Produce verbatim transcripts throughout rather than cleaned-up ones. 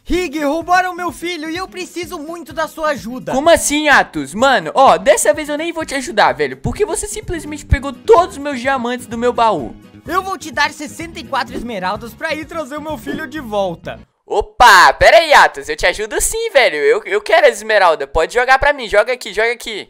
Rig, roubaram meu filho e eu preciso muito da sua ajuda. Como assim, Atos? Mano, ó, dessa vez eu nem vou te ajudar, velho, porque você simplesmente pegou todos os meus diamantes do meu baú. Eu vou te dar sessenta e quatro esmeraldas pra ir trazer o meu filho de volta. Opa, pera aí, Atos, eu te ajudo sim, velho. Eu, eu quero as esmeraldas, pode jogar pra mim, joga aqui, joga aqui.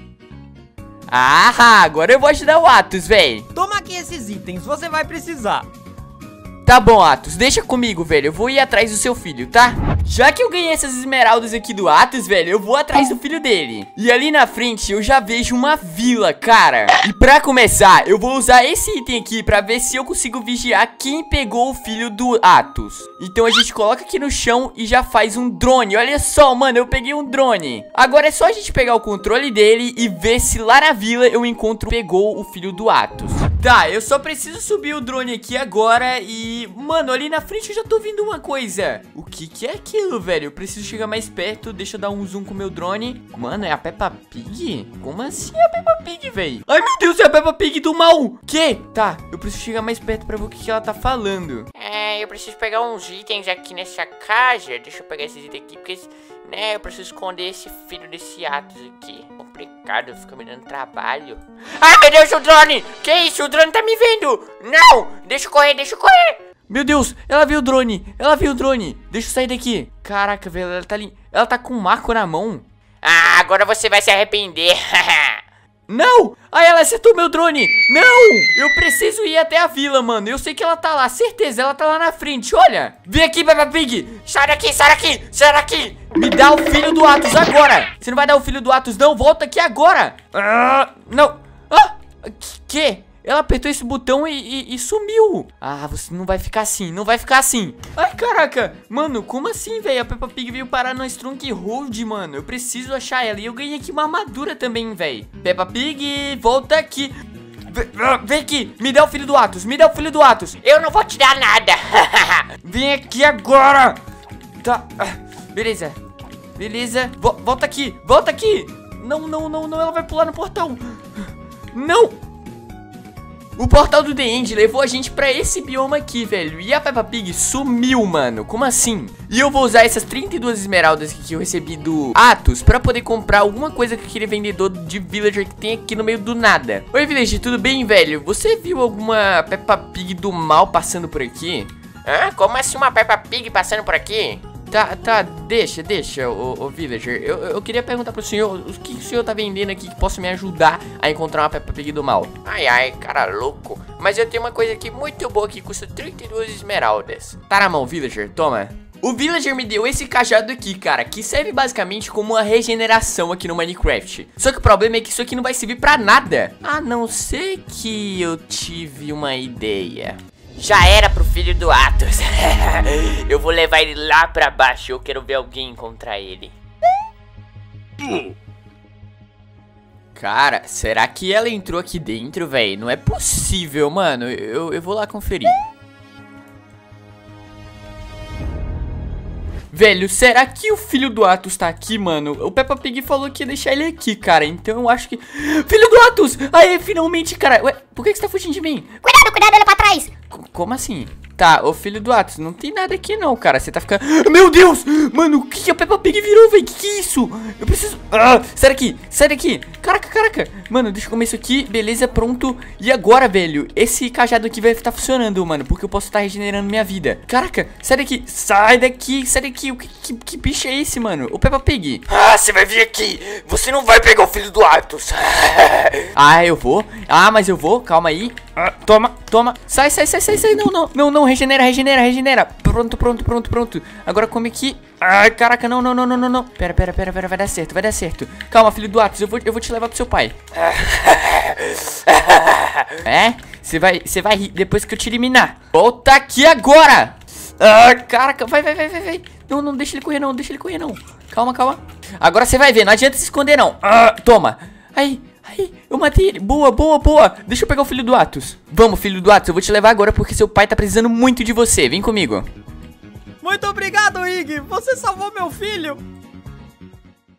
Ah, agora eu vou ajudar o Atos, velho. Toma aqui esses itens, você vai precisar. Tá bom, Atos, deixa comigo, velho, eu vou ir atrás do seu filho, tá? Já que eu ganhei essas esmeraldas aqui do Atos, velho, eu vou atrás do filho dele. E ali na frente eu já vejo uma vila, cara. E pra começar, eu vou usar esse item aqui pra ver se eu consigo vigiar quem pegou o filho do Atos. Então a gente coloca aqui no chão e já faz um drone. Olha só, mano, eu peguei um drone. Agora é só a gente pegar o controle dele e ver se lá na vila eu encontro pegou o filho do Atos. Tá, eu só preciso subir o drone aqui agora e... Mano, ali na frente eu já tô vendo uma coisa. O que que é aquilo, velho? Eu preciso chegar mais perto. Deixa eu dar um zoom com o meu drone. Mano, é a Peppa Pig? Como assim é a Peppa Pig, velho? Ai, meu Deus, é a Peppa Pig do mal. Que? Tá, eu preciso chegar mais perto pra ver o que que ela tá falando. É, eu preciso pegar uns itens aqui nessa casa. Deixa eu pegar esses itens aqui, porque, né, eu preciso esconder esse filho desse Atos aqui. Complicado, fica me dando trabalho. Ai, meu Deus, o drone! Que isso? O drone tá me vendo! Não! Deixa eu correr, deixa eu correr! Meu Deus, ela viu o drone, ela viu o drone. Deixa eu sair daqui. Caraca, velho, ela tá ali. Ela tá com um marco na mão. Ah, agora você vai se arrepender. Não! Ai, ela acertou meu drone. Não! Eu preciso ir até a vila, mano. Eu sei que ela tá lá, certeza, ela tá lá na frente, olha. Vem aqui, Peppa Pig. Sai daqui, sai daqui, sai daqui. Me dá o filho do Atos agora. Você não vai dar o filho do Atos, não? Volta aqui agora. Ah, não. Ah, que? Ela apertou esse botão e, e, e sumiu. Ah, você não vai ficar assim, não vai ficar assim. Ai, caraca. Mano, como assim, velho? A Peppa Pig veio parar no Stronghold, mano. Eu preciso achar ela. E eu ganhei aqui uma armadura também, velho. Peppa Pig, volta aqui. Vem aqui, me dá o filho do Atos, me dá o filho do Atos. Eu não vou te dar nada. Vem aqui agora. Tá, beleza. Beleza, Vo volta aqui, volta aqui. Não, não, não, não, ela vai pular no portão. Não. O portal do The End levou a gente pra esse bioma aqui, velho. E a Peppa Pig sumiu, mano. Como assim? E eu vou usar essas trinta e duas esmeraldas que eu recebi do Atos pra poder comprar alguma coisa que aquele vendedor de villager que tem aqui no meio do nada. Oi, villager, tudo bem, velho? Você viu alguma Peppa Pig do mal passando por aqui? Hã? Como assim uma Peppa Pig passando por aqui? Tá, tá, deixa, deixa, ô, ô villager. Eu, eu queria perguntar pro senhor o que o senhor tá vendendo aqui que possa me ajudar a encontrar uma Peppa Pig do mal. Ai, ai, cara louco. Mas eu tenho uma coisa aqui muito boa que custa trinta e duas esmeraldas. Tá na mão, villager, toma. O villager me deu esse cajado aqui, cara, que serve basicamente como uma regeneração aqui no Minecraft. Só que o problema é que isso aqui não vai servir pra nada. A não ser que eu tive uma ideia. Já era pro filho do Atos. Eu vou levar ele lá pra baixo. Eu quero ver alguém encontrar ele. Cara, será que ela entrou aqui dentro, velho? Não é possível, mano. Eu, eu vou lá conferir. Velho, será que o filho do Atos tá aqui, mano? O Peppa Pig falou que ia deixar ele aqui, cara. Então eu acho que... Filho do Atos! Aê, finalmente, cara. Ué, por que, que você tá fugindo de mim? Cuidado, cuidado, olha pra trás. C como assim? Tá, ô filho do Atos, não tem nada aqui não, cara. Você tá ficando... Meu Deus! Mano, o que, que a Peppa Pig virou, velho? Que que é isso? Eu preciso... Ah, sai daqui, sai daqui. Caraca, caraca. Mano, deixa eu comer isso aqui. Beleza, pronto. E agora, velho? Esse cajado aqui vai estar funcionando, mano. Porque eu posso estar regenerando minha vida. Caraca, sai daqui. Sai daqui, sai daqui. O que, que, que bicho é esse, mano? O Peppa Pig. Ah, você vai vir aqui. Você não vai pegar o filho do Atos. Ah, eu vou. Ah, mas eu vou. Calma aí. Ah, toma, toma. Sai, sai, sai, sai, sai. Não, não, não, não. Regenera, regenera, regenera. Pronto, pronto, pronto, pronto. Agora come aqui. Ai, caraca, não, não, não, não, não, não. Pera, pera, pera, pera. Vai dar certo, vai dar certo. Calma, filho do Atos. Eu vou, eu vou te levar pro seu pai. É? Você vai, você vai rir depois que eu te eliminar. Volta aqui agora. Ah, caraca. Vai, vai, vai, vai, vai. Não, não, deixa ele correr, não. Deixa ele correr, não. Calma, calma. Agora você vai ver. Não adianta se esconder, não. Ah, toma. Aí. Ai, eu matei ele. Boa, boa, boa. Deixa eu pegar o filho do Atos. Vamos, filho do Atos. Eu vou te levar agora porque seu pai tá precisando muito de você. Vem comigo. Muito obrigado, Ig. Você salvou meu filho.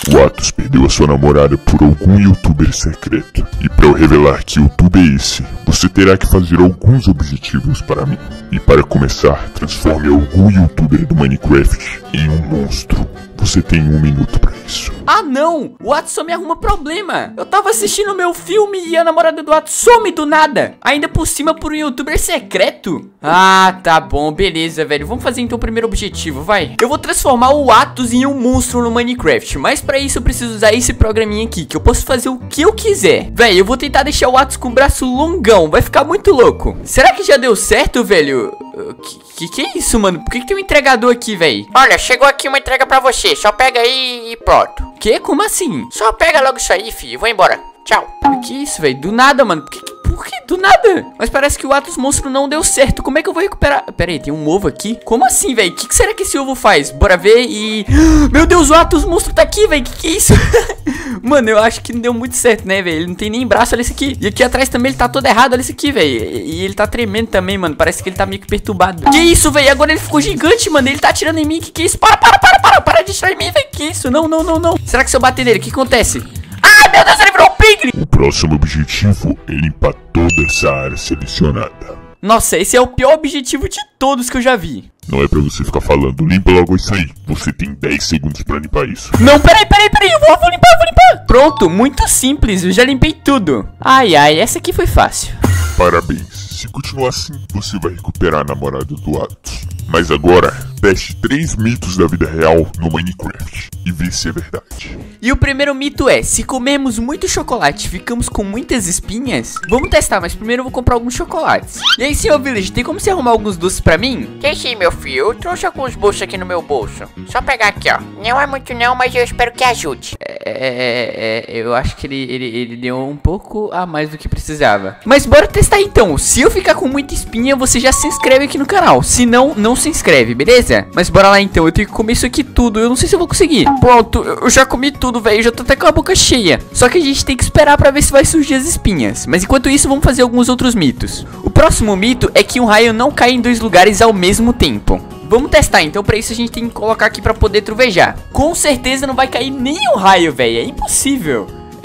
O Atos perdeu a sua namorada por algum youtuber secreto. E para eu revelar que YouTube é esse, você terá que fazer alguns objetivos para mim. E para começar, transforme algum youtuber do Minecraft em um monstro. Você tem um minuto pra isso. Ah não, o Atos só me arruma problema. Eu tava assistindo meu filme e a namorada do Atos some do nada. Ainda por cima por um youtuber secreto. Ah, tá bom, beleza, velho. Vamos fazer então o primeiro objetivo, vai. Eu vou transformar o Atos em um monstro no Minecraft. Mas pra isso eu preciso usar esse programinha aqui, que eu posso fazer o que eu quiser. Velho, eu vou tentar deixar o Atos com o braço longão. Vai ficar muito louco. Será que já deu certo, velho? Que que, que é isso, mano? Por que, que tem um entregador aqui, velho? Olha, chegou aqui uma entrega pra você. Só pega aí e pronto. Que? Como assim? Só pega logo isso aí, filho. Vou embora. Tchau. Que isso, velho? Do nada, mano. Por que, por que do nada? Mas parece que o Atos monstro não deu certo. Como é que eu vou recuperar? Pera aí, tem um ovo aqui? Como assim, velho? O que, que será que esse ovo faz? Bora ver e... Meu Deus, o Atos monstro tá aqui, velho. Que que é isso? Mano, eu acho que não deu muito certo, né, velho? Ele não tem nem braço, olha isso aqui. E aqui atrás também ele tá todo errado, olha isso aqui, velho. E ele tá tremendo também, mano. Parece que ele tá meio que perturbado. Que isso, velho? Agora ele ficou gigante, mano. Ele tá atirando em mim. Que que é isso? Para, para, para, para. Para de atirar em mim, velho. Que isso? Não, não, não, não. Será que se eu bater nele, o que acontece? Ai, meu Deus, ele virou um pigre. O próximo objetivo é limpar toda essa área selecionada. Nossa, esse é o pior objetivo de todos que eu já vi. Não é pra você ficar falando, limpa logo isso aí. Você tem dez segundos pra limpar isso. Não, peraí, peraí, peraí, eu vou, vou limpar, vou limpar. Pronto, muito simples, eu já limpei tudo. Ai, ai, essa aqui foi fácil. Parabéns, se continuar assim, você vai recuperar a namorada do Atos. Mas agora, teste três mitos da vida real no Minecraft e vê se é verdade. E o primeiro mito é, se comermos muito chocolate, ficamos com muitas espinhas? Vamos testar, mas primeiro eu vou comprar alguns chocolates. E aí, senhor Village, tem como você arrumar alguns doces pra mim? Tem sim, meu filho. Eu trouxe alguns bolsos aqui no meu bolso. Só pegar aqui, ó. Não é muito não, mas eu espero que ajude. É, é, é, eu acho que ele, ele, ele deu um pouco a mais do que precisava. Mas bora testar então. Se eu ficar com muita espinha, você já se inscreve aqui no canal. Se não, não se inscreve, beleza? Mas bora lá então, eu tenho que comer isso aqui tudo. Eu não sei se eu vou conseguir. Pronto, eu já comi tudo, velho. Já tô até com a boca cheia. Só que a gente tem que esperar pra ver se vai surgir as espinhas. Mas enquanto isso, vamos fazer alguns outros mitos. O próximo mito é que um raio não cai em dois lugares ao mesmo tempo. Vamos testar, então pra isso a gente tem que colocar aqui pra poder trovejar. Com certeza não vai cair nenhum raio, velho. É impossível.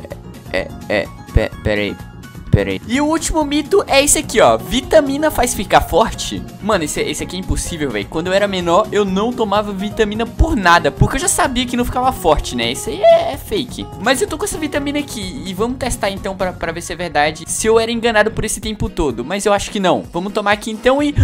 É, é, é pe, pera aí. Pera aí. E o último mito é esse aqui, ó. Vitamina faz ficar forte? Mano, esse, esse aqui é impossível, velho. Quando eu era menor, eu não tomava vitamina por nada, porque eu já sabia que não ficava forte, né? Isso aí é, é fake. Mas eu tô com essa vitamina aqui e vamos testar então pra, pra ver se é verdade. Se eu era enganado por esse tempo todo, mas eu acho que não. Vamos tomar aqui então e...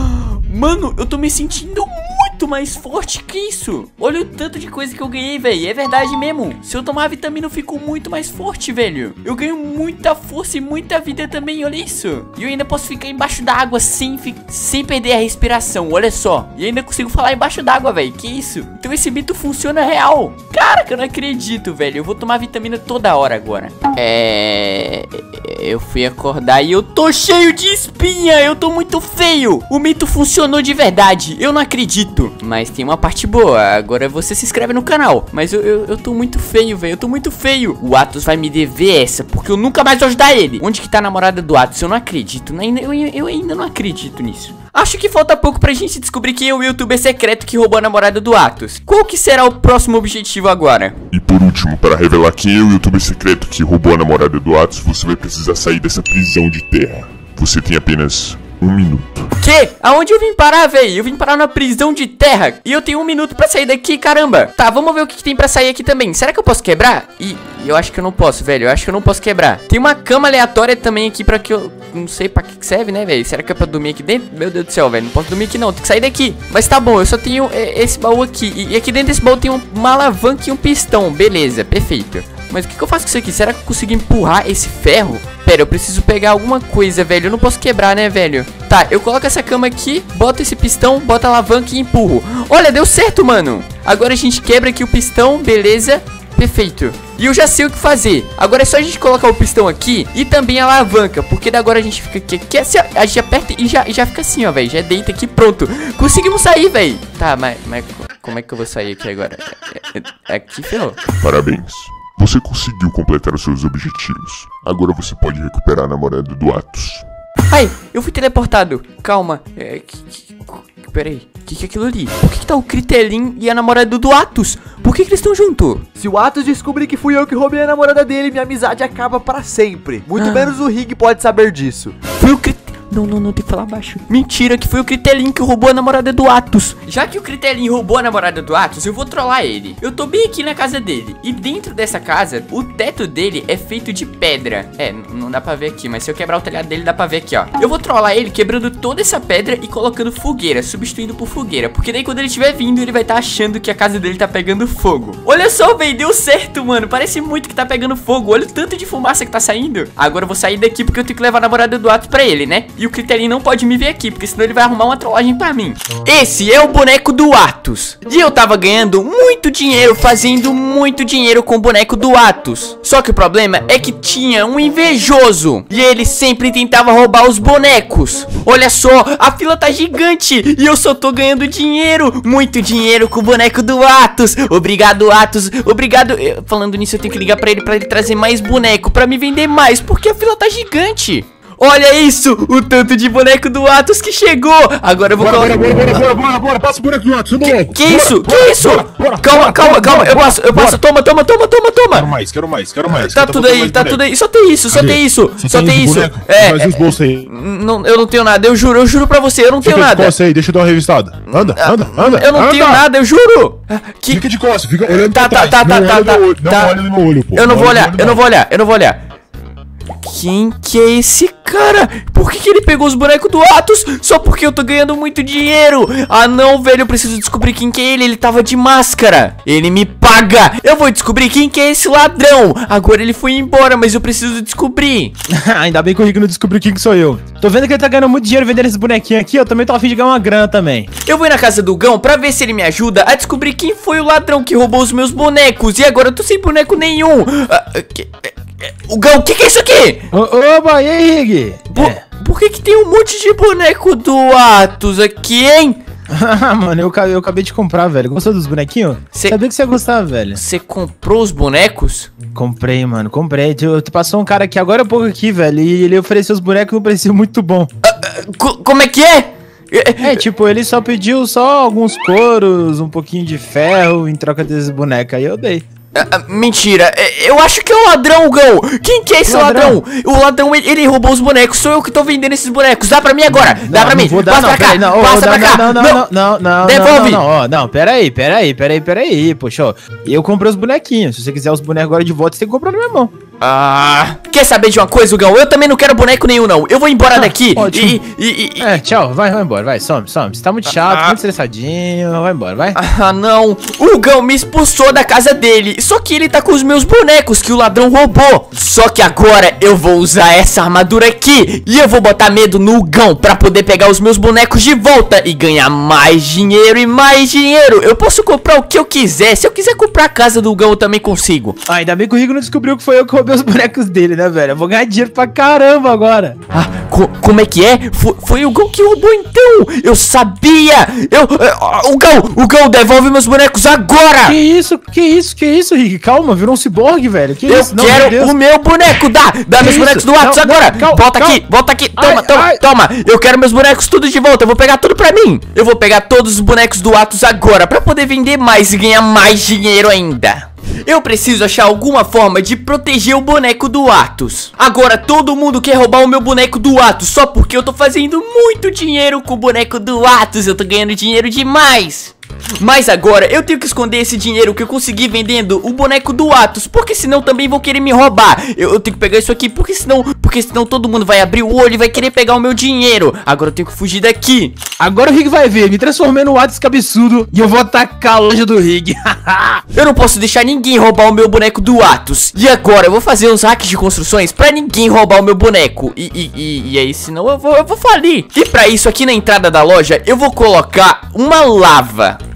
Mano, eu tô me sentindo muito mais forte que isso. Olha o tanto de coisa que eu ganhei, velho. É verdade mesmo. Se eu tomar a vitamina, eu fico muito mais forte, velho. Eu ganho muita força e muita vida também, olha isso. E eu ainda posso ficar embaixo d'água sem, sem perder a respiração, olha só. E ainda consigo falar embaixo d'água, velho. Que isso? Então esse mito funciona real. Caraca, eu não acredito, velho. Eu vou tomar vitamina toda hora agora. É... Eu fui acordar e eu tô cheio de espinha. Eu tô muito feio. O mito funcionou de verdade. Eu não acredito. Mas tem uma parte boa. Agora você se inscreve no canal. Mas eu, eu, eu tô muito feio, velho. Eu tô muito feio. O Atos vai me dever essa, porque eu nunca mais vou ajudar ele. Onde que tá a namorada do Atos? Eu não acredito. Eu, eu, eu ainda não acredito nisso. Acho que falta pouco pra gente descobrir quem é o youtuber secreto que roubou a namorada do Atos. Qual que será o próximo objetivo agora? E por último, para revelar quem é o youtuber secreto que roubou a namorada do Atos, você vai precisar sair dessa prisão de terra. Você tem apenas um minuto. Que? Aonde eu vim parar, velho? Eu vim parar na prisão de terra. E eu tenho um minuto pra sair daqui, caramba. Tá, vamos ver o que, que tem pra sair aqui também. Será que eu posso quebrar? E eu acho que eu não posso, velho. Eu acho que eu não posso quebrar. Tem uma cama aleatória também aqui pra que eu... Não sei pra que serve, né, velho? Será que é pra dormir aqui dentro? Meu Deus do céu, velho. Não posso dormir aqui, não. Tem que sair daqui. Mas tá bom, eu só tenho esse baú aqui. E aqui dentro desse baú tem uma alavanca e um pistão. Beleza, perfeito. Mas o que, que eu faço com isso aqui? Será que eu consigo empurrar esse ferro? Pera, eu preciso pegar alguma coisa, velho. Eu não posso quebrar, né, velho? Tá, eu coloco essa cama aqui, boto esse pistão, boto a alavanca e empurro. Olha, deu certo, mano. Agora a gente quebra aqui o pistão, beleza? Perfeito. E eu já sei o que fazer. Agora é só a gente colocar o pistão aqui e também a alavanca, porque daí agora a gente fica aqui, aqui assim, ó, a gente aperta e já, já fica assim, ó, velho. Já deita aqui, pronto. Conseguimos sair, velho. Tá, mas, mas como é que eu vou sair aqui agora? É, é, aqui, ferrou. Parabéns. Você conseguiu completar os seus objetivos. Agora você pode recuperar a namorada do Atos. Ai, eu fui teleportado. Calma. É, que, que, peraí. O que, que é aquilo ali? Por que, que tá o Critelin e a namorada do Atos? Por que, que eles estão juntos? Se o Atos descobrir que fui eu que roubei a namorada dele, minha amizade acaba pra sempre. Muito Ah. menos o Rig pode saber disso. Foi o Critelin. Não, não, não, tem que falar baixo. Mentira, que foi o Critelin que roubou a namorada do Atos. Já que o Critelin roubou a namorada do Atos, eu vou trollar ele. Eu tô bem aqui na casa dele. E dentro dessa casa, o teto dele é feito de pedra. É, não dá pra ver aqui, mas se eu quebrar o telhado dele, dá pra ver aqui, ó. Eu vou trollar ele quebrando toda essa pedra e colocando fogueira, substituindo por fogueira. Porque daí quando ele estiver vindo, ele vai estar achando que a casa dele tá pegando fogo. Olha só, velho, deu certo, mano. Parece muito que tá pegando fogo. Olha o tanto de fumaça que tá saindo. Agora eu vou sair daqui porque eu tenho que levar a namorada do Atos pra ele, né? E o Critelin não pode me ver aqui, porque senão ele vai arrumar uma trollagem pra mim. Esse é o boneco do Atos. E eu tava ganhando muito dinheiro, fazendo muito dinheiro com o boneco do Atos. Só que o problema é que tinha um invejoso e ele sempre tentava roubar os bonecos. Olha só, a fila tá gigante e eu só tô ganhando dinheiro, muito dinheiro com o boneco do Atos. Obrigado, Atos, obrigado. Eu, falando nisso, eu tenho que ligar pra ele, pra ele trazer mais boneco, pra me vender mais, porque a fila tá gigante. Olha isso, o tanto de boneco do Atos que chegou. Agora eu vou Bora, colocar... bora, bora, bora, bora, bora, passa o boneco do Atos, Que, que isso? Que isso? Calma, calma, calma. Eu passo, eu passo. Toma, toma, toma, toma, Quero toma. mais, quero mais, quero mais. Tá tudo aí, tá tudo aí. Só tem isso, só tem isso. Só tem isso. É. Faz os bolsos aí. Não, eu não tenho nada, eu juro, eu juro pra você, eu não tenho Fica de nada. costas aí, deixa eu dar uma revistada. Anda, anda, anda. Eu não anda. tenho nada, eu juro. Que... Fica de costas, fica olhando Tá, pra tá, trás. tá, Não tá, olha no tá, meu olho, tá. Não olha no meu olho, pô. Eu não vou olha no olhar, meu eu não olho, vou olhar, eu não vou olhar. Quem que é esse cara? Por que, que ele pegou os bonecos do Atos? Só porque eu tô ganhando muito dinheiro. Ah não, velho, eu preciso descobrir quem que é ele. Ele tava de máscara. Ele me paga. Eu vou descobrir quem que é esse ladrão. Agora ele foi embora, mas eu preciso descobrir. Ainda bem que o Rick não descobriu quem que sou eu. Tô vendo que ele tá ganhando muito dinheiro vendendo esses bonequinhos aqui. Eu também tô a fim de ganhar uma grana também. Eu vou ir na casa do Gão pra ver se ele me ajuda a descobrir quem foi o ladrão que roubou os meus bonecos. E agora eu tô sem boneco nenhum. Ah, que, o Gão, o que, que é isso aqui? Ô, oba, e aí, Rig? Por, É. por que que tem um monte de boneco do Atos aqui, hein? Ah, mano, eu, ca- eu acabei de comprar, velho. Gostou dos bonequinhos? Cê- Sabia que você ia gostar, velho. Você comprou os bonecos? Comprei, mano, comprei. Tu, tu passou um cara aqui agora há pouco aqui, velho, e ele ofereceu os bonecos num preço muito bom. Co- como é que é? É, É, tipo, ele só pediu só alguns couros, um pouquinho de ferro em troca desses bonecos. Aí eu dei. ah, ah, mentira, é, eu acho que é o ladrão, Gão. Quem que é esse ladrão? Ladrão? O ladrão, ele, ele roubou os bonecos. Sou eu que tô vendendo esses bonecos. Dá pra mim agora, dá Não, pra não mim. vou dar, Passa não, pra cá, peraí, não, ô, passa não, pra cá. não, não, não, não, não, Devolve. Não, não, ó, não, peraí, peraí, peraí, peraí, poxa, ó. Eu comprei os bonequinhos. Se você quiser os bonecos agora de volta, você tem que comprar na minha mão. Ah, quer saber de uma coisa, Gão? Eu também não quero boneco nenhum, não. Eu vou embora Ah, daqui ótimo. e, e, e, É, tchau, vai, vai embora, vai, some, some. Você tá muito chato, Ah. muito estressadinho, vai embora, vai. Ah, não. O Gão me expulsou da casa dele. Só que ele tá com os meus bonecos que o ladrão roubou. Só que agora eu vou usar essa armadura aqui. E eu vou botar medo no Gão pra poder pegar os meus bonecos de volta e ganhar mais dinheiro e mais dinheiro. Eu posso comprar o que eu quiser. Se eu quiser comprar a casa do Gão, eu também consigo. Ah, ainda bem que o Rico não descobriu que foi eu que roubei os bonecos dele, né, velho? Eu vou ganhar dinheiro pra caramba agora. Ah, co- como é que é? Foi, foi o Gão que roubou então. Eu sabia. Eu, eu- o Gão, o Gão, devolve meus bonecos agora. Que isso, que isso, que isso, Rick? Calma, virou um ciborgue, velho. Que Eu isso? Não, meu quero Deus. o meu boneco, dá! Dá meus isso? bonecos do Atos Não, agora! não, calma, volta calma. aqui, volta aqui, toma, Ai, toma, ai. toma! Eu quero meus bonecos tudo de volta, eu vou pegar tudo pra mim! Eu vou pegar todos os bonecos do Atos agora, pra poder vender mais e ganhar mais dinheiro ainda! Eu preciso achar alguma forma de proteger o boneco do Atos. Agora todo mundo quer roubar o meu boneco do Atos só porque eu tô fazendo muito dinheiro com o boneco do Atos. Eu tô ganhando dinheiro demais. Mas agora eu tenho que esconder esse dinheiro que eu consegui vendendo o boneco do Atos, porque senão também vão querer me roubar. Eu, eu tenho que pegar isso aqui, porque senão, porque senão todo mundo vai abrir o olho e vai querer pegar o meu dinheiro. Agora eu tenho que fugir daqui. Agora o Rick vai ver, me transformei no Atos cabeçudo e eu vou atacar a loja do Rick. Eu não posso deixar ninguém roubar o meu boneco do Atos. E agora eu vou fazer uns hacks de construções pra ninguém roubar o meu boneco. E, e, e, e aí senão eu vou, eu vou falir. E pra isso aqui na entrada da loja eu vou colocar uma lava.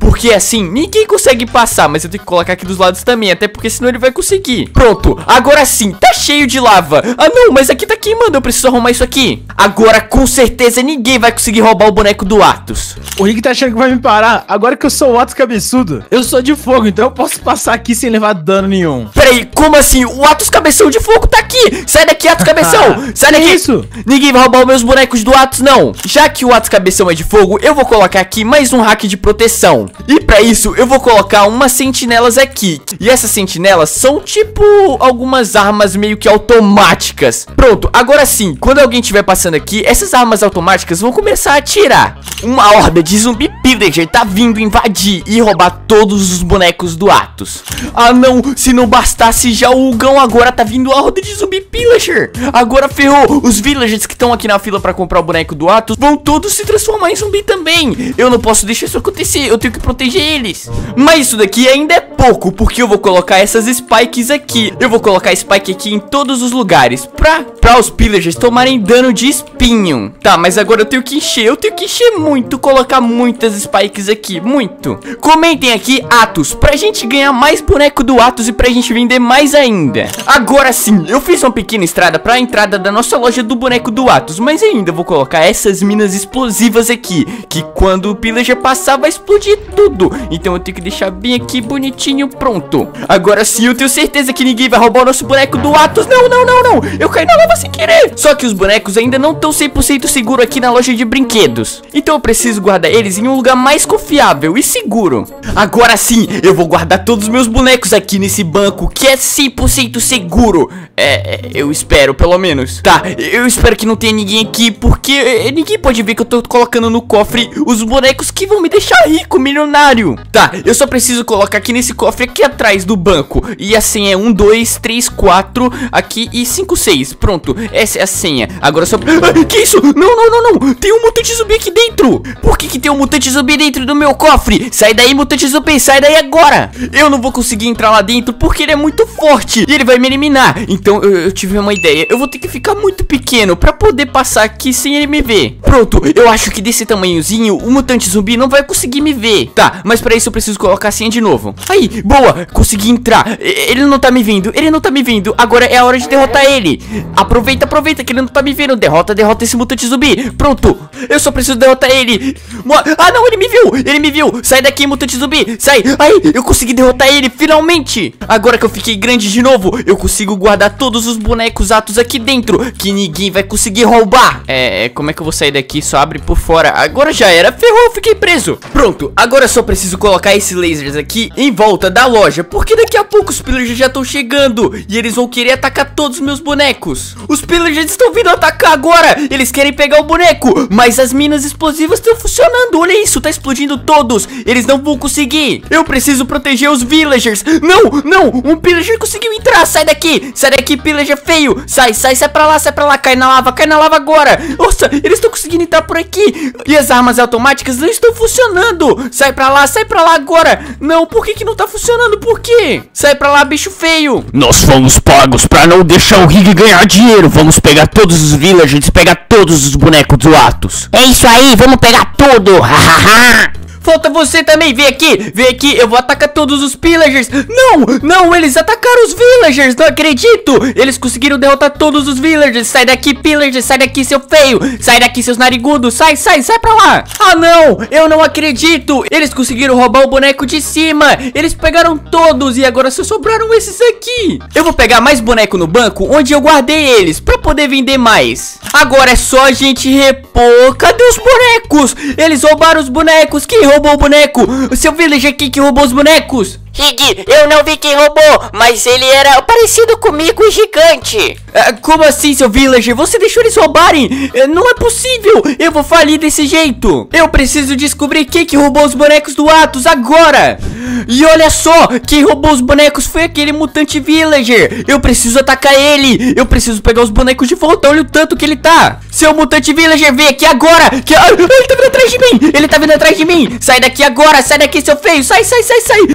Porque assim, ninguém consegue passar. Mas eu tenho que colocar aqui dos lados também, até porque senão ele vai conseguir. Pronto, agora sim, tá cheio de lava. Ah não, mas aqui tá queimando, eu preciso arrumar isso aqui. Agora com certeza ninguém vai conseguir roubar o boneco do Atos. O Rick tá achando que vai me parar. Agora que eu sou o Atos cabeçudo, eu sou de fogo, então eu posso passar aqui sem levar dano nenhum. Peraí, como assim? O Atos Cabeção de Fogo tá aqui. Sai daqui, Atos Cabeção. Sai daqui. Isso? Ninguém vai roubar os meus bonecos do Atos, não. Já que o Atos Cabeção é de fogo, eu vou colocar aqui mais um hack de proteção. E pra isso, eu vou colocar umas sentinelas aqui. E essas sentinelas são tipo algumas armas meio que automáticas. Pronto, agora sim, quando alguém estiver passando aqui, essas armas automáticas vão começar a atirar. Uma horda de zumbi pillager tá vindo invadir e roubar todos os bonecos do Atos. Ah não, se não bastasse já o Hugão, agora tá vindo a horda de zumbi pillager. Agora ferrou, os villagers que estão aqui na fila pra comprar o boneco do Atos vão todos se transformar em zumbi também. Eu não posso deixar isso acontecer, eu tenho que proteger eles. Mas isso daqui ainda é pouco, porque eu vou colocar essas spikes aqui. Eu vou colocar spike aqui em todos os lugares Pra, pra os pillagers tomarem dano de espinho. Tá, mas agora eu tenho que encher, eu tenho que encher muito, colocar muitas spikes aqui, muito. Comentem aqui, Atos, pra gente ganhar mais boneco do Atos e pra gente vender mais ainda. Agora sim, eu fiz uma pequena estrada pra entrada da nossa loja do boneco do Atos, mas ainda vou colocar essas minas explosivas aqui, que quando o pillager passar vai explodir tudo. Então eu tenho que deixar bem aqui bonitinho, pronto. Agora sim, eu tenho certeza que ninguém vai roubar o nosso boneco do Atos. Não, não, não, não, eu caí na lava sem querer. Só que os bonecos ainda não estão cem por cento seguros aqui na loja de brinquedos. Então eu preciso guardar eles em um lugar mais confiável e seguro. Agora sim, eu vou guardar todos os meus bonecos aqui nesse banco que é cem por cento seguro. É, eu espero pelo menos. Tá, eu espero que não tenha ninguém aqui, porque ninguém pode ver que eu tô colocando no cofre os bonecos que vão me deixar rico, milionário. Tá, eu só preciso colocar aqui nesse cofre aqui atrás do banco. E a senha é um, dois, três, quatro aqui e cinco, seis. Pronto, essa é a senha. Agora só... Ah, que isso? Não, não, não, não. Tem um mutante zumbi aqui dentro. Por que que tem um mutante zumbi dentro do meu cofre? Sai daí, mutante zumbi, sai daí agora. Eu não vou conseguir entrar lá dentro porque ele é muito forte e ele vai me eliminar. Então eu, eu tive uma ideia. Eu vou ter que ficar muito pequeno pra poder passar aqui sem ele me ver. Pronto, eu acho que desse tamanhozinho o mutante zumbi não vai conseguir me ver. Tá, mas pra isso eu preciso colocar a senha de novo. Aí, boa, consegui entrar. Ele não tá me vendo, ele não tá me vendo. Agora é a hora de derrotar ele. Aproveita, aproveita que ele não tá me vendo. Derrota, derrota esse mutante zumbi. Pronto, eu só preciso derrotar ele. Ah não, ele me viu, ele me viu. Sai daqui, mutante zumbi, sai. Aí, eu consegui derrotar ele, finalmente. Agora que eu fiquei grande de novo, eu consigo guardar todos os bonecos Atos aqui dentro, que ninguém vai conseguir roubar. É, como é que eu vou sair daqui? Só abre por fora. Agora já era, ferrou, eu fiquei preso. Pronto, agora eu só preciso colocar esses lasers aqui em volta da loja, porque daqui a pouco os pillagers já estão chegando e eles vão querer atacar todos os meus bonecos. Os pillagers estão vindo atacar agora. Eles querem pegar o boneco, mas as minas explosivas estão funcionando. Olha isso, tá explodindo todos. Eles não vão conseguir. Eu preciso proteger os villagers. Não, não, um pillager conseguiu entrar. Sai daqui, sai daqui, pillager feio. Sai, sai, sai pra lá, sai pra lá. Cai na lava, cai na lava agora. Nossa, eles estão conseguindo entrar por aqui. E as armas automáticas não estão funcionando. Sai pra lá, sai pra lá agora. Não, por que que não tá funcionando? Por quê? Sai pra lá, bicho feio. Nós fomos pagos pra não deixar o Rig ganhar dinheiro. Vamos pegar todos os villagers, pegar todos os bonecos do Atos. É isso aí, vamos pegar tudo. Hahaha. Falta você também, vem aqui, vem aqui, eu vou atacar todos os pillagers. Não, não, eles atacaram os villagers, não acredito. Eles conseguiram derrotar todos os villagers. Sai daqui, pillagers, sai daqui, seu feio. Sai daqui, seus narigudos, sai, sai, sai pra lá. Ah não, eu não acredito. Eles conseguiram roubar o boneco de cima. Eles pegaram todos e agora só sobraram esses aqui. Eu vou pegar mais boneco no banco, onde eu guardei eles, pra poder vender mais. Agora é só a gente repor. Cadê os bonecos? Eles roubaram os bonecos. Quem roubou o boneco? O seu villager aqui que roubou os bonecos. Rig, eu não vi quem roubou, mas ele era parecido comigo e gigante. Ah, como assim, seu villager? Você deixou eles roubarem? Não é possível, eu vou falir desse jeito. Eu preciso descobrir quem que roubou os bonecos do Atos agora. E olha só, quem roubou os bonecos foi aquele mutante villager. Eu preciso atacar ele. Eu preciso pegar os bonecos de volta, olha o tanto que ele tá. Seu mutante villager, vem aqui agora que... ah, ele tá vindo atrás de mim, ele tá vindo atrás de mim. Sai daqui agora, sai daqui, seu feio. Sai, sai, sai, sai. Não, não.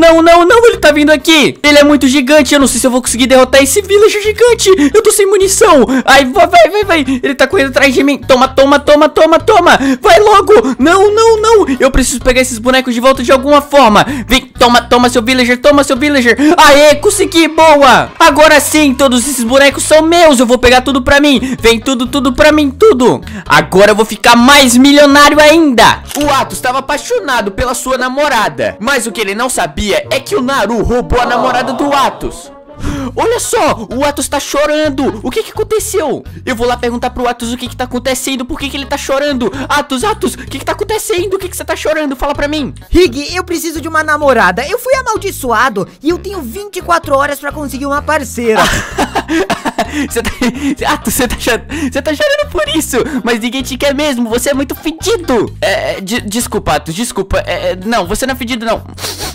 não, não, não, ele tá vindo aqui. Ele é muito gigante, eu não sei se eu vou conseguir derrotar esse villager gigante. Eu tô sem munição. Ai, vai, vai, vai, vai. Ele tá correndo atrás de mim. Toma, toma, toma, toma, toma. Vai logo. Não, não, não. Eu preciso pegar esses bonecos de volta de alguma forma. Vem, toma, toma seu villager, toma seu villager. Aê, consegui, boa. Agora sim, todos esses bonecos são meus. Eu vou pegar tudo pra mim. Vem tudo, tudo pra mim, tudo. Agora eu vou ficar mais milionário ainda. O Atos estava apaixonado pela sua namorada, mas o que ele não sabia é que o Naru roubou a namorada do Atos. Olha só, o Atos tá chorando. O que que aconteceu? Eu vou lá perguntar pro Atos o que que tá acontecendo. Por que que ele tá chorando? Atos, Atos, o que que tá acontecendo? O que que você tá chorando? Fala pra mim. Rig, eu preciso de uma namorada. Eu fui amaldiçoado e eu tenho vinte e quatro horas pra conseguir uma parceira. Você tá... Atos, você tá, chorando... você tá chorando por isso. Mas ninguém te quer mesmo, você é muito fedido. É, de... Desculpa, Atos, desculpa. É, não, você não é fedido, não.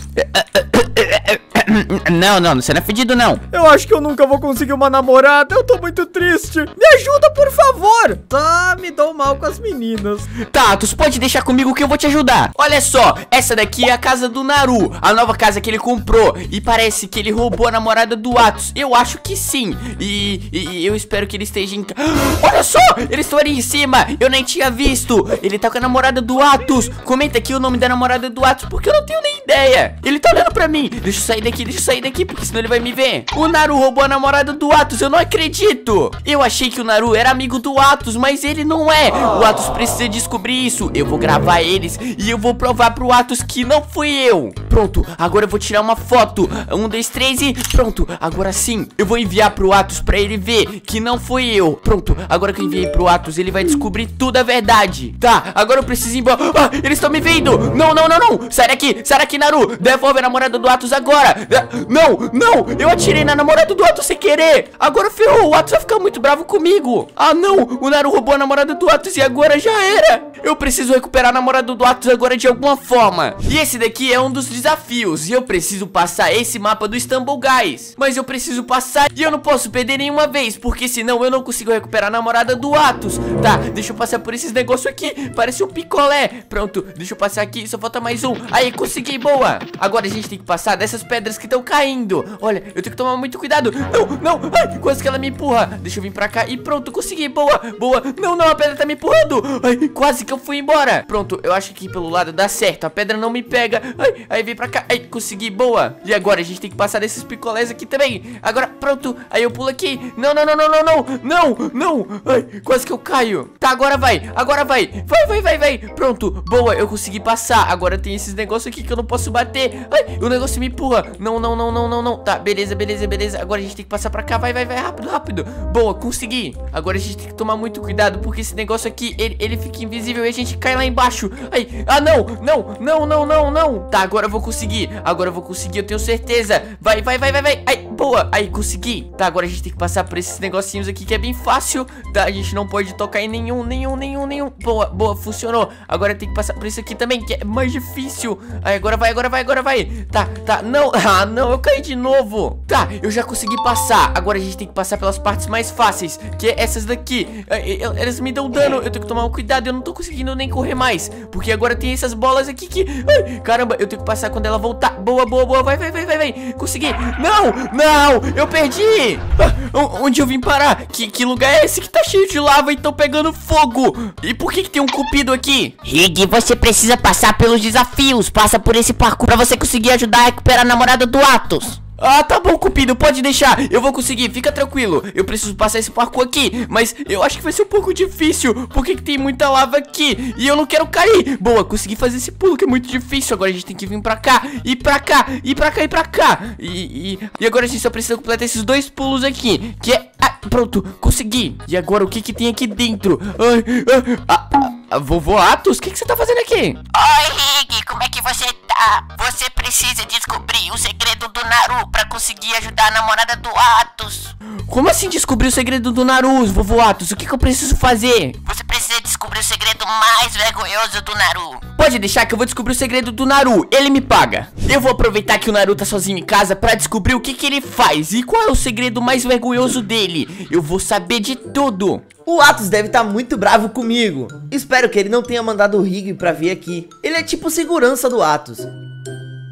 Não, não, você não é fedido, não. Eu acho que eu nunca vou conseguir uma namorada. Eu tô muito triste. Me ajuda, por favor. Só me dou mal com as meninas. Tá, Atos, pode deixar comigo que eu vou te ajudar. Olha só, essa daqui é a casa do Naru, a nova casa que ele comprou. E parece que ele roubou a namorada do Atos. Eu acho que sim. E, e, e eu espero que ele esteja em casa. Olha só, eles estão ali em cima. Eu nem tinha visto. Ele tá com a namorada do Atos. Comenta aqui o nome da namorada do Atos, porque eu não tenho nem ideia. Ele tá olhando pra mim. Deixa eu sair daqui, deixa eu sair daqui, porque senão ele vai me ver. O Naru roubou a namorada do Atos, eu não acredito. Eu achei que o Naru era amigo do Atos, mas ele não é. O Atos precisa descobrir isso. Eu vou gravar eles e eu vou provar pro Atos que não fui eu. Pronto, agora eu vou tirar uma foto. Um, dois, três e pronto. Agora sim, eu vou enviar pro Atos pra ele ver que não fui eu. Pronto, agora que eu enviei pro Atos, ele vai descobrir tudo a verdade. Tá, agora eu preciso ir embora. Ah, eles estão me vendo. Não, não, não, não. Sai daqui, sai daqui, Naru. Devolve a namorada do Atos agora. Não, não, eu atirei na namorada do Atos sem querer. Agora ferrou, o Atos vai ficar muito bravo comigo. Ah não, o Naru roubou a namorada do Atos e agora já era. Eu preciso recuperar a namorada do Atos agora de alguma forma. E esse daqui é um dos desafios. E eu preciso passar esse mapa do Stumble Guys. Mas eu preciso passar e eu não posso perder nenhuma vez, porque senão eu não consigo recuperar a namorada do Atos. Tá, deixa eu passar por esses negócios aqui. Parece um picolé. Pronto, deixa eu passar aqui, só falta mais um. Aí, consegui, boa. Agora a gente tem que passar dessas pedras que estão caindo. Olha, eu tenho que tomar muito cuidado. Não, não, ai, quase que ela me empurra. Deixa eu vir pra cá e pronto, consegui, boa, boa. Não, não, a pedra tá me empurrando. Ai, quase que eu fui embora. Pronto, eu acho que pelo lado dá certo. A pedra não me pega. Ai, aí vem pra cá, ai, consegui, boa. E agora a gente tem que passar desses picolés aqui também. Agora, pronto, aí eu pulo aqui. Não, não, não, não, não, não, não, não. Ai, quase que eu caio. Tá, agora vai, agora vai. Vai, vai, vai, vai. Pronto, boa, eu consegui passar. Agora tem esses negócios aqui que eu não posso bater. Ai, o negócio me empurra. Não, não, não, não, não, não. Tá, beleza, beleza, beleza. Agora a gente tem que passar pra cá. Vai, vai, vai, rápido, rápido. Boa, consegui. Agora a gente tem que tomar muito cuidado, porque esse negócio aqui, ele, ele fica invisível e a gente cai lá embaixo. Ai, ah, não, não, não, não, não, não. Tá, agora eu vou conseguir. Agora eu vou conseguir, eu tenho certeza. Vai, vai, vai, vai, vai. Ai, boa. Aí, consegui. Tá, agora a gente tem que passar por esses negocinhos aqui que é bem fácil. Tá, a gente não pode tocar em nenhum, nenhum, nenhum, nenhum. Boa, boa, funcionou. Agora tem que passar por isso aqui também, que é mais difícil. Aí, agora vai, agora vai, agora vai. Tá, tá, não. Ah, não, eu caí de novo. Tá, eu já consegui passar. Agora a gente tem que passar pelas partes mais fáceis, que é essas daqui. Elas me dão dano, eu tenho que tomar um cuidado. Eu não tô conseguindo nem correr mais, porque agora tem essas bolas aqui que... Ai, caramba, eu tenho que passar quando ela voltar. Boa, boa, boa, vai, vai, vai, vai, vai. Consegui. Não, não, eu perdi. ah, Onde eu vim parar? Que, que lugar é esse que tá cheio de lava e tão pegando fogo? E por que que tem um cupido aqui? Rig, você precisa passar pelos desafios. Passa por esse parkour pra você conseguir ajudar a recuperar a namorada do Atos. Ah, tá bom, Cupido, pode deixar. Eu vou conseguir, fica tranquilo. Eu preciso passar esse parkour aqui, mas eu acho que vai ser um pouco difícil, porque tem muita lava aqui e eu não quero cair. Boa, consegui fazer esse pulo que é muito difícil. Agora a gente tem que vir pra cá, e pra cá, e pra cá, e pra cá. E, e, e agora a gente só precisa completar esses dois pulos aqui, que é... Ah, pronto, consegui. E agora o que que tem aqui dentro? Ai, ah, ah, ah, vovô Atos, o que que você tá fazendo aqui? Oi, Rig, como é que você tá? Você precisa descobrir o segredo do Naru pra conseguir ajudar a namorada do Atos. Como assim descobrir o segredo do Naru, vovô Atos? O que que eu preciso fazer? Você precisa descobrir o segredo mais vergonhoso do Naru. Pode deixar que eu vou descobrir o segredo do Naru, ele me paga. Eu vou aproveitar que o Naru tá sozinho em casa pra descobrir o que que ele faz e qual é o segredo mais vergonhoso dele. Eu vou saber de tudo. O Atos deve estar muito bravo comigo. Espero que ele não tenha mandado o Rig pra vir aqui. Ele é tipo segurança do Atos.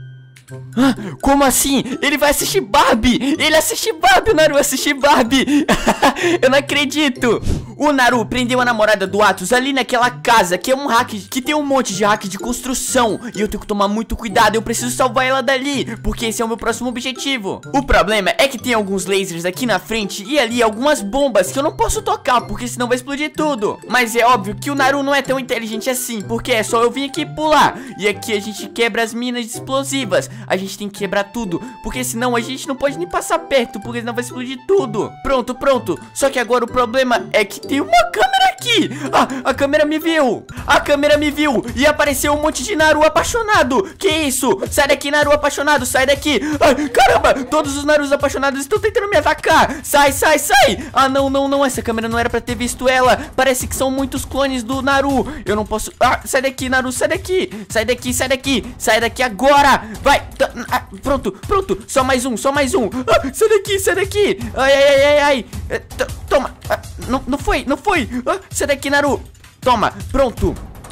Ah, como assim? Ele vai assistir Barbie! Ele assiste Barbie, o Naru assiste Barbie! Eu não acredito! O Naru prendeu a namorada do Atos ali naquela casa, que é um hack, que tem um monte de hack de construção. E eu tenho que tomar muito cuidado, eu preciso salvar ela dali, porque esse é o meu próximo objetivo. O problema é que tem alguns lasers aqui na frente e ali algumas bombas que eu não posso tocar, porque senão vai explodir tudo. Mas é óbvio que o Naru não é tão inteligente assim, porque é só eu vir aqui pular. E aqui a gente quebra as minas explosivas. A gente tem que quebrar tudo, porque senão a gente não pode nem passar perto, porque senão vai explodir tudo. Pronto, pronto. Só que agora o problema é que tem uma câmera aqui. Ah, a câmera me viu. A câmera me viu e apareceu um monte de Naru apaixonado. Que isso? Sai daqui, Naru apaixonado, sai daqui. Ai, caramba, todos os Narus apaixonados estão tentando me atacar. Sai, sai, sai. Ah, não, não, não, essa câmera não era pra ter visto ela. Parece que são muitos clones do Naru. Eu não posso... Ah, sai daqui, Naru, sai daqui. Sai daqui, sai daqui. Sai daqui agora. Vai. Ah, pronto, pronto. Só mais um, só mais um. Ah, sai daqui, sai daqui. Ai, ai, ai, ai, ai. Eh, Toma. Ah, não, não foi, não foi. Ah, sai daqui, Naru. Toma, pronto.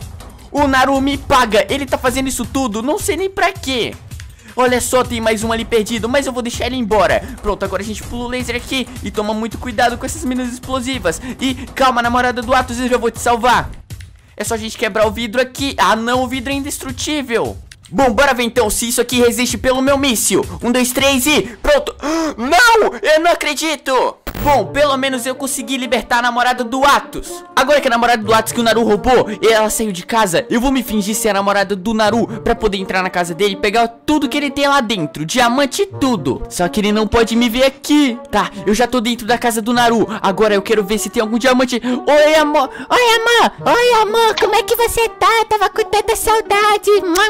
O Naru me paga. Ele tá fazendo isso tudo, não sei nem pra quê. Olha só, tem mais um ali perdido, mas eu vou deixar ele embora. Pronto, agora a gente pula o laser aqui e toma muito cuidado com essas minas explosivas. E calma, namorada do Atos, eu já vou te salvar. É só a gente quebrar o vidro aqui. Ah não, o vidro é indestrutível. Bom, bora ver então se isso aqui resiste pelo meu míssil. Um, dois, três e... Pronto. Não, eu não acredito. Bom, pelo menos eu consegui libertar a namorada do Atos. Agora que a namorada do Atos que o Naru roubou e ela saiu de casa, eu vou me fingir ser a namorada do Naru pra poder entrar na casa dele e pegar tudo que ele tem lá dentro, diamante e tudo. Só que ele não pode me ver aqui. Tá, eu já tô dentro da casa do Naru. Agora eu quero ver se tem algum diamante. Oi, amor. Oi, amor. Oi, amor. Como é que você tá? Eu tava com tanta saudade.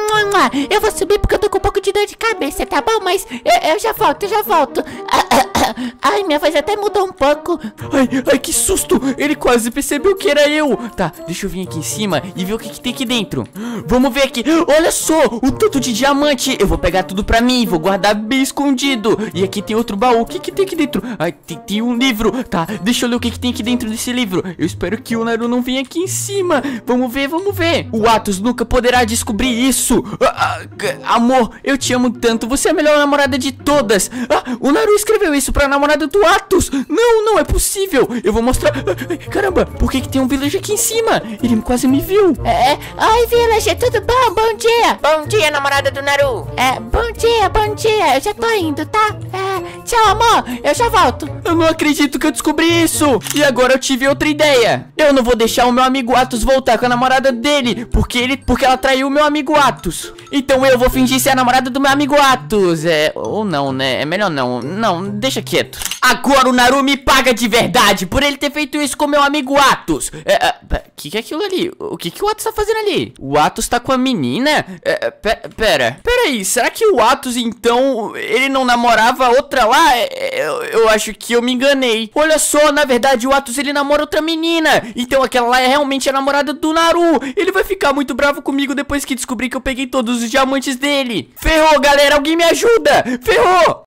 Eu vou subir porque eu tô com um pouco de dor de cabeça, tá bom? Mas eu, eu já volto, eu já volto. Ai, minha voz até mudou um pouco. Ai, ai, que susto. Ele quase percebeu que era eu. Tá, deixa eu vir aqui em cima e ver o que, que tem aqui dentro. Vamos ver aqui. Olha só, o tanto de diamante. Eu vou pegar tudo pra mim, vou guardar bem escondido. E aqui tem outro baú. O que, que tem aqui dentro? Ai, tem, tem um livro. Tá, deixa eu ler o que, que tem aqui dentro desse livro. Eu espero que o Naru não venha aqui em cima. Vamos ver, vamos ver. O Atos nunca poderá descobrir isso. ah, ah, Amor, eu te amo tanto. Você é a melhor namorada de todas. Ah, o Naru escreveu isso pra namorada do Atos. Não, não é possível. Eu vou mostrar. Caramba, por que, que tem um village aqui em cima? Ele quase me viu. É, oi, village, tudo bom? Bom dia. Bom dia, namorada do Naru. É, bom dia, bom dia. Eu já tô indo, tá? É, tchau, amor. Eu já volto. Eu não acredito que eu descobri isso. E agora eu tive outra ideia. Eu não vou deixar o meu amigo Atos voltar com a namorada dele, Porque ele, porque ela traiu o meu amigo Atos. Então eu vou fingir ser a namorada do meu amigo Atos. É, ou não, né? É melhor não. Não, deixa quieto. Agora o Naru me paga de verdade por ele ter feito isso com meu amigo Atos. É, é, que que é aquilo ali? O que que o Atos tá fazendo ali? O Atos tá com a menina? É, pera, pera, pera aí, será que o Atos então, ele não namorava outra lá? É, eu, eu acho que eu me enganei. Olha só, na verdade o Atos ele namora outra menina. Então aquela lá é realmente a namorada do Naru. Ele vai ficar muito bravo comigo depois que descobrir que eu peguei todos os diamantes dele. Ferrou, galera, alguém me ajuda. Ferrou.